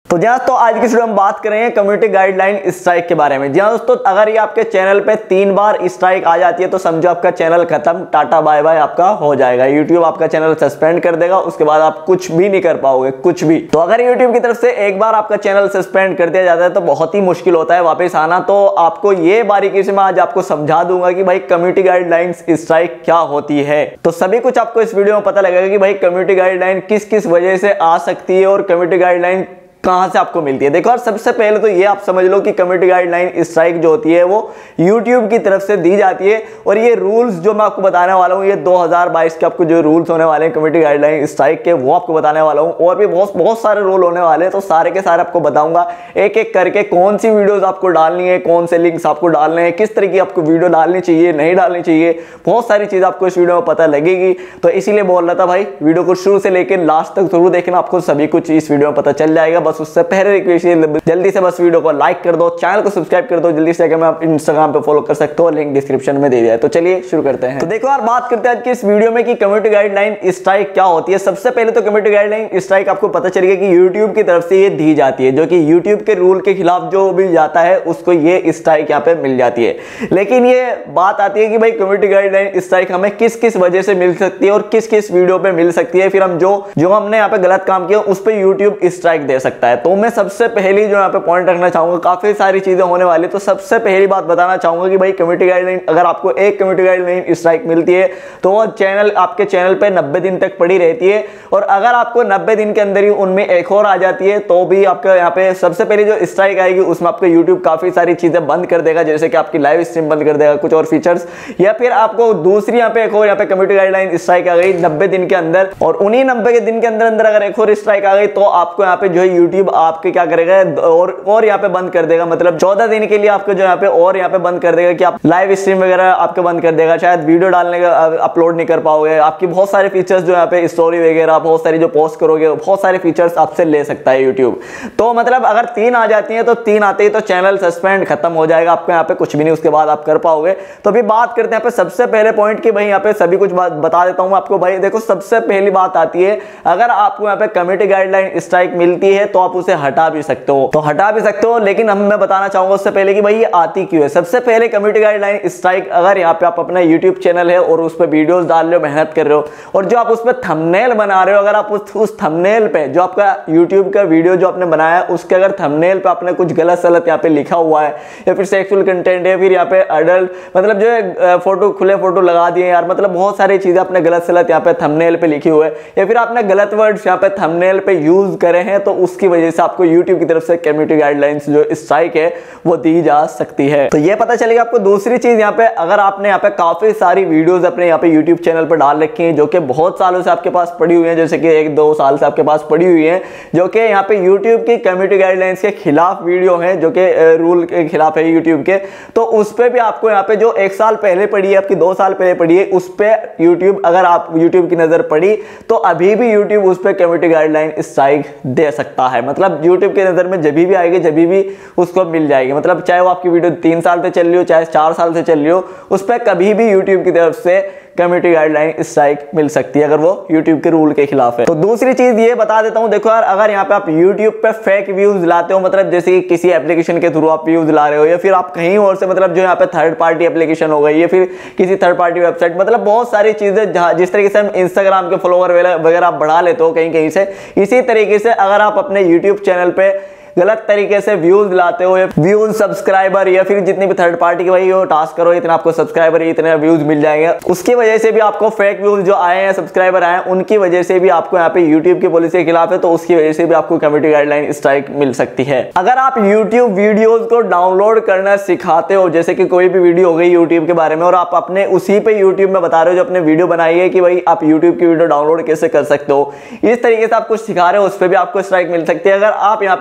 तो जी दोस्तों, आज की वीडियो में बात करेंगे कम्युनिटी गाइडलाइन स्ट्राइक के बारे में। जी दोस्तों, अगर ये आपके चैनल पे 3 बार स्ट्राइक आ जाती है तो समझो आपका चैनल खत्म, टाटा बाय बाय आपका हो जाएगा। यूट्यूब आपका चैनल सस्पेंड कर देगा, उसके बाद आप कुछ भी नहीं कर पाओगे, कुछ भी। तो अगर यूट्यूब की तरफ से एक बार आपका चैनल सस्पेंड कर दिया जाता है तो बहुत ही मुश्किल होता है वापस आना। तो आपको ये बारीकी से मैं आज आपको समझा दूंगा कि भाई कम्युनिटी गाइडलाइन स्ट्राइक क्या होती है। तो सभी कुछ आपको इस वीडियो में पता लगेगा कि भाई कम्युनिटी गाइडलाइन किस किस वजह से आ सकती है और कम्युनिटी गाइडलाइन कहां से आपको मिलती है। देखो, और सबसे पहले तो ये आप समझ लो कि कम्युनिटी गाइडलाइन स्ट्राइक जो होती है वो YouTube की तरफ से दी जाती है। और ये रूल्स जो मैं आपको बताने वाला हूँ, ये 2022 के आपको जो रूल्स होने वाले हैं कम्युनिटी गाइडलाइन स्ट्राइक के, वो आपको बताने वाला हूँ। और भी बहुत सारे रूल होने वाले हैं, तो सारे के सारे आपको बताऊंगा एक एक करके, कौन सी वीडियोज आपको डालनी है, कौन से लिंक्स आपको डालने हैं, किस तरह की आपको वीडियो डालनी चाहिए, नहीं डालनी चाहिए। बहुत सारी चीज आपको इस वीडियो में पता लगेगी। तो इसीलिए बोल रहा था भाई वीडियो को शुरू से लेकर लास्ट तक जरूर देखना, आपको सभी कुछ इस वीडियो में पता चल जाएगा। बस उससे पहले जल्दी से बस वीडियो को लाइक कर दो, चैनल को सब्सक्राइब कर दो, जल्दी से आप इंस्टाग्राम पे फॉलो कर सकते हो, लिंक डिस्क्रिप्शन में दे दिया है। तो चलिए शुरू करते हैं। तो देखो यार, बात करते हैं आज की इस वीडियो में कि कम्युनिटी गाइडलाइन स्ट्राइक क्या होती है। सबसे पहले तो कम्युनिटी गाइडलाइन स्ट्राइक आपको पता चलेगा कि यूट्यूब की तरफ से ये दी जाती है, जो कि यूट्यूब के रूल के खिलाफ जो भी जाता है उसको ये स्ट्राइक यहाँ पे मिल जाती है। लेकिन ये बात आती है कि भाई कम्युनिटी गाइडलाइन स्ट्राइक हमें किस किस वजह से मिल सकती है और किस किस वीडियो पे मिल सकती है। फिर हम जो हमने यहाँ पे गलत काम किया उस पर यूट्यूब स्ट्राइक दे सकता है। तो मैं सबसे पहली जो यहाँ पे पॉइंट रखना चाहूंगा, काफी सारी चीजें होने वाली, तो सबसे पहली बात बताना चाहूंगा कि भाई कम्युनिटी गाइडलाइन, अगर आपको एक कम्युनिटी गाइडलाइन स्ट्राइक मिलती है तो वो चैनल आपके चैनल पे 90 दिन तक पड़ी रहती है। और अगर आपको 90 दिन के अंदर ही उनमें एक और आ जाती है तो भी आपका यहाँ पे सबसे पहले जो स्ट्राइक आएगी उसमें आपको यूट्यूब काफी सारी चीजें बंद कर देगा, जैसे कि आपकी लाइव स्ट्रीम बंद कर देगा, कुछ और फीचर्स। या फिर आपको दूसरी यहाँ पे एक और यहाँ पे कम्युनिटी गाइडलाइन स्ट्राइक आ गई 90 दिन के अंदर, और उन्हीं 90 दिन के अंदर अगर एक और स्ट्राइक आ गई तो आपको यहाँ पे जो है यूट्यूब आपके क्या करेगा और यहाँ पे बंद कर देगा। मतलब 14 दिन के लिए आपको जो यहाँ पे और यहाँ पे बंद कर देगा कि आप लाइव स्ट्रीम वगैरह आपके बंद कर देगा, शायद वीडियो डालने का अपलोड नहीं कर पाओगे। आपकी बहुत सारे फीचर्स जो यहाँ पे स्टोरी वगैरह बहुत सारी जो पोस्ट करोगे, बहुत सारे फीचर्स आपसे ले सकता है यूट्यूब। तो मतलब अगर 3 आ जाती है तो 3 आते ही तो चैनल सस्पेंड खत्म हो जाएगा, आपको यहाँ पे कुछ भी नहीं उसके बाद आप कर पाओगे। तो अभी बात करते हैं यहाँ पे सबसे पहले पॉइंट की, भाई यहाँ पे सभी कुछ बात बता देता हूँ आपको। भाई देखो, सबसे पहली बात आती है, अगर आपको यहाँ पे कम्युनिटी गाइडलाइन स्ट्राइक मिलती है तो आप उसे हटा भी सकते हो, तो हटा भी सकते हो। लेकिन मैं बताना चाहूंगा उससे पहले कि भाई ये आती क्यों है। सबसे पहले कम्युनिटी गाइडलाइन स्ट्राइक, अगर यहाँ पे आप अपना यूट्यूब चैनल है और उस पर वीडियोस डाल रहे हो, मेहनत कर रहे हो, और जो आप उस पर थंबनेल बना रहे हो, अगर आप उस थंबनेल पे जो आपका यूट्यूब का वीडियो जो आपने बनाया है उसके अगर थंबनेल पे आपने कुछ गलत सलत यहाँ पे लिखा हुआ है, या फिर सेक्सुअल कंटेंट है, फिर यहाँ पे अडल्ट, मतलब जो है फोटो, खुले फोटो लगा दिए यार, मतलब बहुत सारी चीजें आपने गलत सलत यहाँ पे थंबनेल पे लिखी हुई है, या फिर आपने गलत वर्ड्स यहाँ पे थंबनेल पे यूज करे हैं, तो उसकी वजह से आपको यूट्यूब की तरफ से कम्युनिटी गाइडलाइंस जो स्ट्राइक है वो दी जा सकती है। तो ये पता चलेगा आपको। दूसरी चीज यहाँ पे, अगर आपने यहाँ पे काफी सारी वीडियोस अपने यहाँ पे YouTube चैनल पर डाल रखी हैं जो कि बहुत सालों से आपके पास पड़ी हुई हैं, जैसे कि 1-2 साल से आपके पास पड़ी हुई हैं, जो कि यहाँ पे YouTube की कम्युनिटी गाइडलाइंस के खिलाफ वीडियो हैं, जो कि रूल के खिलाफ है YouTube के, तो उस पर भी आपको यहाँ पे जो 1 साल पहले पड़ी है, आपकी 2 साल पहले पड़ी है, उस पर YouTube, अगर आप YouTube की नजर पड़ी तो अभी भी YouTube उस पर कम्युनिटी गाइडलाइन स्ट्राइक दे सकता है। मतलब YouTube की नजर में जब भी आएगी, जब भी उसको मिल जाएगी, मतलब चाहे वो आपकी वीडियो 3 साल से चल रही हो, चाहे 4 साल से चल रही हो, उस पर कभी भी YouTube की तरफ से कम्युनिटी गाइडलाइन स्ट्राइक मिल सकती है अगर वो YouTube के रूल के खिलाफ है। तो दूसरी चीज ये बता देता हूं, देखो यार, अगर यहाँ पे आप YouTube पे फेक व्यूज लाते हो, मतलब जैसे किसी एप्लीकेशन के थ्रू आप व्यूज ला रहे हो, या फिर आप कहीं और से, मतलब जो यहाँ पे थर्ड पार्टी एप्लीकेशन हो गई, या फिर किसी थर्ड पार्टी वेबसाइट, मतलब बहुत सारी चीजें जहां जिस तरीके से हम इंस्टाग्राम के फॉलोअर वगैरह आप बढ़ा लेते हो कहीं कहीं से, इसी तरीके से अगर आप अपने YouTube चैनल पे गलत तरीके से व्यूज लाते हो, व्यूज, सब्सक्राइबर, या फिर जितनी भी थर्ड पार्टी की भाई वो टास्क करो, इतना आपको सब्सक्राइबर, इतने व्यूज मिल जाएंगे, उसकी वजह से भी आपको फेक व्यूज जो आए हैं, सब्सक्राइबर आए हैं, उनकी वजह से भी आपको यहाँ पे यूट्यूब की पॉलिसी के खिलाफ है, तो उसकी वजह से भी आपको कम्युनिटी गाइडलाइन स्ट्राइक मिल सकती है। अगर आप यूट्यूब वीडियोज को डाउनलोड करना सिखाते हो, जैसे कि कोई भी वीडियो हो गई यूट्यूब के बारे में, और आप अपने उसी पे यूट्यूब में बता रहे हो, जो अपने वीडियो बनाई है कि भाई आप यूट्यूब की वीडियो डाउनलोड कैसे कर सकते हो, इस तरीके से आप कुछ सिखा रहे हो, उस पर भी आपको स्ट्राइक मिल सकती है। अगर आप यहाँ पे जो है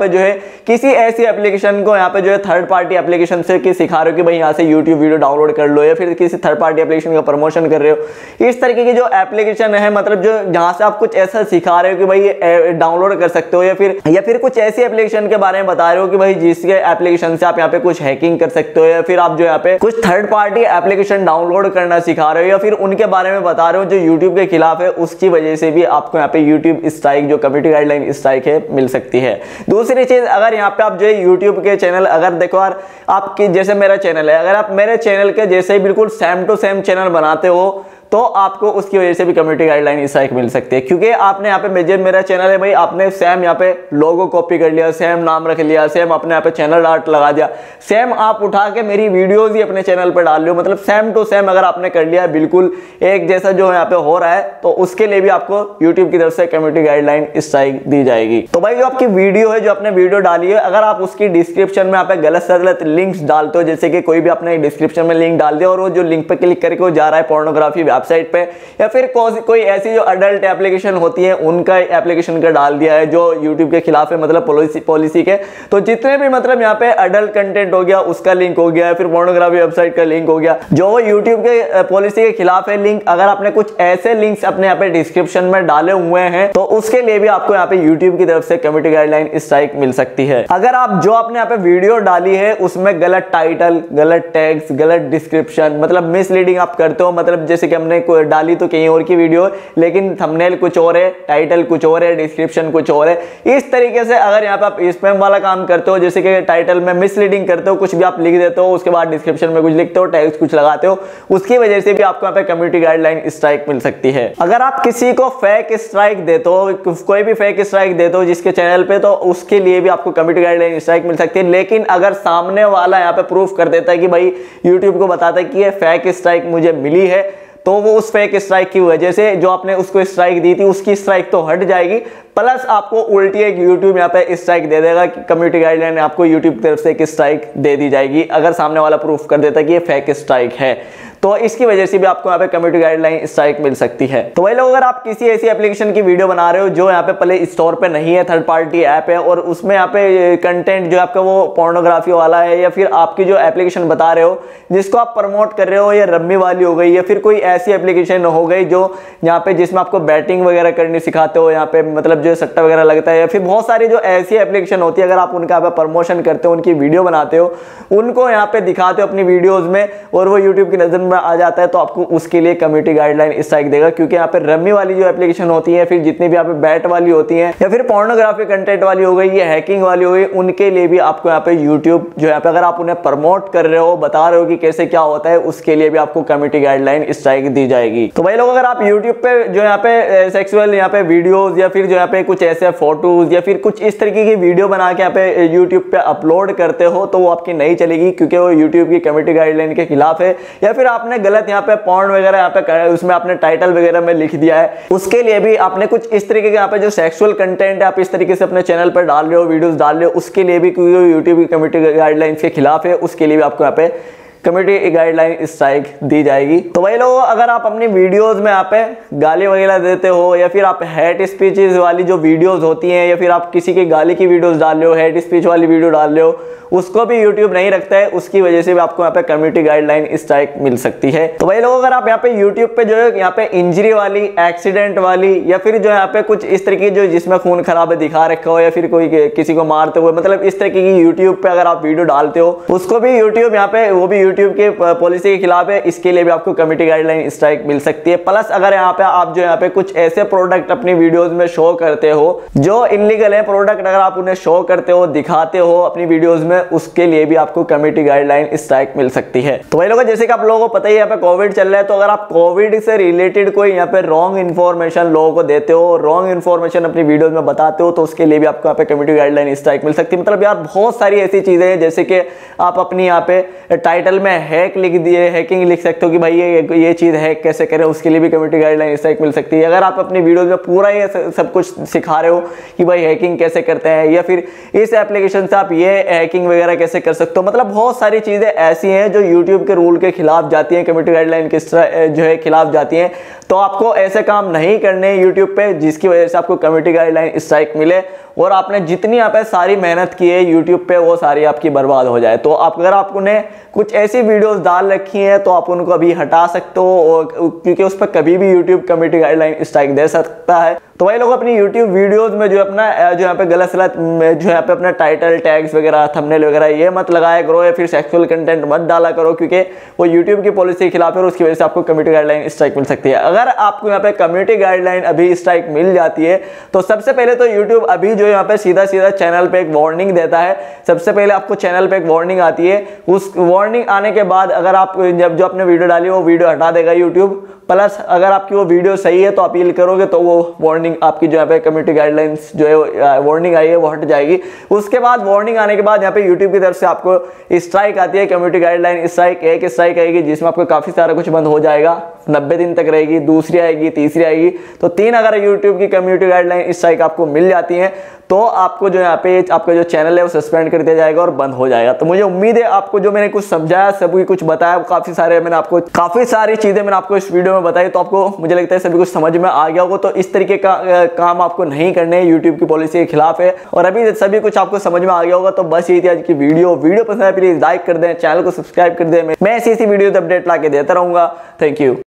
किसी ऐसी एप्लीकेशन को यहाँ पे जो है थर्ड पार्टी एप्लीकेशन से कि सिखा रहे हो कि भाई यहाँ से यूट्यूब वीडियो डाउनलोड कर लो, या फिर किसी थर्ड पार्टी एप्लीकेशन का प्रमोशन कर रहे हो, इस तरीके की जो एप्लीकेशन है मतलब जो जहाँ से आप कुछ ऐसा सिखा रहे हो कि भाई डाउनलोड कर सकते हो, या फिर कुछ ऐसी एप्लीकेशन के बारे में बता रहे हो कि भाई जिसके एप्लीकेशन से आप यहाँ पे कुछ हैकिंग कर सकते हो, या फिर आप जो यहाँ पे कुछ थर्ड पार्टी एप्लीकेशन डाउनलोड करना सिखा रहे हो, या फिर उनके बारे में बता रहे हो जो यूट्यूब के खिलाफ है, उसकी वजह से भी आपको यहाँ पे यूट्यूब स्ट्राइक जो कम्युनिटी गाइडलाइन स्ट्राइक है मिल सकती है। दूसरी चीज, अगर यहाँ पे आप जो है यूट्यूब के चैनल अगर देखो यार, आपकी जैसे मेरा चैनल है, अगर आप मेरे चैनल के जैसे ही बिल्कुल सेम टू सेम चैनल बनाते हो तो आपको उसकी वजह से भी कम्युनिटी गाइडलाइन स्ट्राइक मिल सकती है, क्योंकि आपने यहाँ पे मेरा चैनल है भाई, आपने सेम यहाँ पे लोगो कॉपी कर लिया, सेम नाम रख लिया, सेम अपने यहाँ पे चैनल आर्ट लगा दिया, सेम आप उठा के मेरी वीडियोस ही अपने चैनल पे डाल लो, मतलब सेम टू सेम अगर आपने कर लिया बिल्कुल एक जैसा जो यहाँ पे हो रहा है, तो उसके लिए भी आपको यूट्यूब की तरफ से कम्युनिटी गाइडलाइन स्ट्राइक दी जाएगी। तो भाई जो आपकी वीडियो है, जो आपने वीडियो डाली है, अगर आप उसकी डिस्क्रिप्शन में आप गलत से गलत लिंक्स डालते हो, जैसे कि कोई भी आपने डिस्क्रिप्शन में लिंक डाल दिया और वो जो लिंक पे क्लिक करके वो जा रहा है पोर्नोग्राफी वेबसाइट पे, या फिर कोई ऐसी जो अडल्ट एप्लीकेशन होती है उनका एप्लीकेशन का डाल दिया है जो YouTube के खिलाफ है, मतलब पॉलिसी के, तो जितने भी मतलब यहाँ पे अडल्ट कंटेंट हो गया उसका लिंक हो गया, फिर पोर्नोग्राफी वेबसाइट का लिंक हो गया, जो YouTube के पॉलिसी के खिलाफ है लिंक, अगर आपने कुछ ऐसे लिंक्स अपने यहाँ पे डिस्क्रिप्शन में डाले हुए हैं तो उसके लिए भी आपको यहाँ पे YouTube की तरफ से कम्युनिटी गाइडलाइन स्ट्राइक मिल सकती है। अगर आप जो आपने यहाँ पे वीडियो डाली है उसमें गलत टाइटल, गलत टैग्स, गलत डिस्क्रिप्शन, मतलब मिसलीडिंग आप करते हो, मतलब जैसे कि हमने डाली तो कहीं और की वीडियो लेकिन थंबनेल कुछ और है, टाइटल कुछ और है, डिस्क्रिप्शन कुछ और है, इस तरीके से अगर यहाँ पे आप स्पैम वाला काम करते हो, जैसे कि टाइटल में मिसलीडिंग करते हो, कुछ भी आप लिख देते हो, उसके बाद डिस्क्रिप्शन में कुछ लिखते हो, टैग्स कुछ लगाते हो, उसकी वजह से भी आपको यहाँ पे कम्युनिटी गाइडलाइन स्ट्राइक मिल सकती है। अगर आप किसी को फेक स्ट्राइक देते हो, कोई भी फेक स्ट्राइक देते हो जिसके चैनल पे, तो उसके लिए भी आपको कम्युनिटी गाइडलाइन स्ट्राइक मिल सकती है। लेकिन अगर सामने वाला यहाँ पे प्रूफ कर देता है कि भाई यूट्यूब को बताता है कि ये फेक स्ट्राइक मुझे मिली है, तो वो उस फेक स्ट्राइक की वजह से जो आपने उसको स्ट्राइक दी थी उसकी स्ट्राइक तो हट जाएगी, प्लस आपको उल्टी एक यूट्यूब यहाँ पे स्ट्राइक दे देगा कि कम्युनिटी गाइडलाइन आपको यूट्यूब की तरफ से एक स्ट्राइक दे दी जाएगी अगर सामने वाला प्रूफ कर देता है कि ये फेक स्ट्राइक है। तो इसकी वजह से भी आपको यहाँ पे कम्युनिटी गाइडलाइन स्ट्राइक मिल सकती है। तो वही लोग, अगर आप किसी ऐसी एप्लीकेशन की वीडियो बना रहे हो जो यहाँ पे प्ले स्टोर पे नहीं है, थर्ड पार्टी ऐप है, और उसमें यहाँ पे कंटेंट जो आपका वो पोर्नोग्राफी वाला है, या फिर आपकी जो एप्लीकेशन बता रहे हो जिसको आप प्रमोट कर रहे हो, या रम्मी वाली हो गई, या फिर कोई ऐसी एप्लीकेशन हो गई जो यहाँ पे जिसमें आपको बैटिंग वगैरह करनी सिखाते हो, यहाँ पे मतलब जो सट्टा वगैरह लगता है, या फिर बहुत सारी जो ऐसी एप्लीकेशन होती है, अगर आप उनका प्रमोशन करते हो, उनकी वीडियो बनाते हो, उनको यहाँ पे दिखाते हो अपनी वीडियोज में, और वो यूट्यूब की नजर में आ जाता है, तो आपको उसके लिए कम्युनिटी गाइडलाइन स्ट्राइक देगा। क्योंकि यहाँ पे रम्मी वाली जो एप्लीकेशन होती है, फिर जितनी भी यहाँ पे बैट वाली होती है, या फिर पोर्नोग्राफी कंटेंट वाली हो गई, या हैकिंग वाली हो गई, उनके लिए भी आपको यहाँ पे यूट्यूब जो यहाँ पे अगर आप उन्हें प्रमोट कर रहे हो, बता रहे हो कि कैसे क्या होता है, उसके लिए भी आपको कम्युनिटी गाइडलाइन स्ट्राइक दी जाएगी। तो भाई लोग, अगर आप यूट्यूब पे जो यहाँ पे सेक्सुअल यहाँ पे वीडियोज, या फिर जो यहाँ पे कुछ ऐसे फोटोज, या फिर कुछ इस तरीके की वीडियो बना के यहाँ पे यूट्यूब पे अपलोड करते हो, तो वो आपकी नहीं चलेगी, क्योंकि वो यूट्यूब की कम्युनिटी गाइडलाइन के खिलाफ है। या फिर आपने गलत यहाँ पे पॉर्न वगैरह यहाँ पे उसमें आपने टाइटल वगैरह में लिख दिया है, उसके लिए भी आपने कुछ इस तरीके के यहाँ पे जो सेक्सुअल कंटेंट है आप इस तरीके से अपने चैनल पर डाल रहे हो, वीडियोस डाल रहे हो, उसके लिए भी क्योंकि यूट्यूब की कम्युनिटी गाइडलाइंस के खिलाफ है, उसके लिए भी आपको यहाँ पे कम्युनिटी गाइडलाइन स्ट्राइक दी जाएगी। तो वही लोगों, अगर आप अपनी वीडियोस में यहाँ पे गाली वगैरह देते हो, या फिर आप हेट स्पीचेस वाली जो वीडियोस होती हैं, या फिर आप किसी की गाली की वीडियोस डाल रहे हो, हेट स्पीच वाली वीडियो डाल रहे हो, उसको भी यूट्यूब नहीं रखता है, उसकी वजह से भी आपको यहाँ पे कम्युनिटी गाइडलाइन स्ट्राइक मिल सकती है। तो वही लोग, अगर आप यहाँ पे यूट्यूब पे जो है यहाँ पे इंजरी वाली, एक्सीडेंट वाली, या फिर जो यहाँ पे कुछ इस तरीके जो जिसमें खून खराबे दिखा रखा हो, या फिर कोई किसी को मारते हुए, मतलब इस तरीके की यूट्यूब पे अगर आप वीडियो डालते हो, उसको भी यूट्यूब यहाँ पे, वो भी यूट्यूब के पॉलिसी के खिलाफ है, इसके लिए भी आपको कम्युनिटी गाइडलाइन स्ट्राइक मिल सकती है। प्लस अगर यहाँ पे आप जो यहाँ पे कुछ ऐसे प्रोडक्ट अपनी वीडियोज में शो करते हो जो इनलीगल है प्रोडक्ट, अगर आप उन्हें शो करते हो, दिखाते हो अपनी वीडियोज में, उसके लिए भी आपको कम्युनिटी गाइडलाइन स्ट्राइक मिल सकती है। तो वही लोग, जैसे कि आप लोगों को पता ही है यहाँ पे कोविड चल रहा है, तो अगर आप कोविड से रिलेटेड कोई यहाँ पे रॉन्ग इन्फॉर्मेशन लोगों को देते हो, रॉन्ग इन्फॉर्मेशन अपनी वीडियोज में बताते हो, तो उसके लिए भी आपको यहाँ पे कम्युनिटी गाइडलाइन स्ट्राइक मिल सकती है। मतलब यार बहुत सारी ऐसी चीजें हैं, जैसे कि आप अपनी यहाँ पे टाइटल में हैक लिख दिए, हैकिंग लिख सकते हो कि भाई ये चीज हैक कैसे करें, उसके लिए भी कम्युनिटी गाइडलाइन स्ट्राइक मिल सकती है। अगर आप अपनी वीडियोज में पूरा ये सब कुछ सिखा रहे हो कि भाई हैकिंग कैसे करते हैं, या फिर इस एप्लीकेशन से आप ये हैकिंग वगैरह कैसे कर सकते हो, मतलब बहुत सारी चीजें ऐसी हैं जो यूट्यूब के रूल के खिलाफ जाती हैं, कम्युनिटी गाइडलाइन के जो है खिलाफ जाती हैं, तो आपको ऐसे काम नहीं करने यूट्यूब पे जिसकी वजह से आपको कम्युनिटी गाइडलाइन स्ट्राइक मिले। और आपने जितनी यहाँ पे सारी मेहनत की है यूट्यूब पे वो सारी आपकी बर्बाद हो जाए। तो आप अगर आपने कुछ ऐसी वीडियोस डाल रखी हैं तो आप उनको अभी हटा सकते हो, क्योंकि उस पर कभी भी यूट्यूब कम्युनिटी गाइडलाइन स्ट्राइक दे सकता है। तो वही लोग अपनी यूट्यूब वीडियोस में जो अपना जो यहाँ पे गलत सलत जो यहाँ पे अपना टाइटल टैग्स वगैरह थंबनेल वगैरह ये मत लगाया करो, या फिर सेक्सुअल कंटेंट मत डाला करो, क्योंकि वो यूट्यूब की पॉलिसी के खिलाफ है और उसकी वजह से आपको कम्युनिटी गाइडलाइन स्ट्राइक मिल सकती है। अगर आपको यहाँ पे कम्युनिटी गाइडलाइन अभी स्ट्राइक मिल जाती है तो सबसे पहले तो यूट्यूब अभी जो यहाँ पे सीधा सीधा चैनल पे एक वार्निंग देता है। सबसे पहले आपको चैनल पे एक वार्निंग आती है, उस वार्निंग आने के बाद अगर आप जब जो आपने वीडियो डाली वो वीडियो हटा देगा यूट्यूब। प्लस अगर आपकी वो वीडियो सही है तो अपील करोगे तो वो वार्निंग आपकी जो यहाँ पे कम्युनिटी गाइडलाइंस जो है वार्निंग आई है वो हट जाएगी। उसके बाद वार्निंग आने के बाद यहाँ पे यूट्यूब की तरफ से आपको स्ट्राइक आती है, कम्युनिटी गाइडलाइन स्ट्राइक। एक स्ट्राइक आएगी जिसमें आपको काफी सारा कुछ बंद हो जाएगा, 90 दिन तक रहेगी। दूसरी आएगी, तीसरी आएगी। तो 3 अगर यूट्यूब की कम्युनिटी गाइडलाइन स्ट्राइक आपको मिल जाती है तो आपको जो यहाँ पे आपका जो चैनल है वो सस्पेंड कर दिया जाएगा और बंद हो जाएगा। तो मुझे उम्मीद है आपको जो मैंने कुछ समझाया, सभी कुछ बताया, काफी सारी चीजें मैंने आपको इस वीडियो में बताई, तो आपको मुझे लगता है सभी कुछ समझ में आ गया होगा। तो इस तरीके का काम आपको नहीं करने, यूट्यूब की पॉलिसी के खिलाफ है। और अभी सभी कुछ आपको समझ में आ गया होगा। तो बस यही थी आज की वीडियो पसंद है प्लीज लाइक कर दें, चैनल को सब्सक्राइब कर दें। मैं ऐसी वीडियो अपडेट ला के देता रहूंगा। Thank you.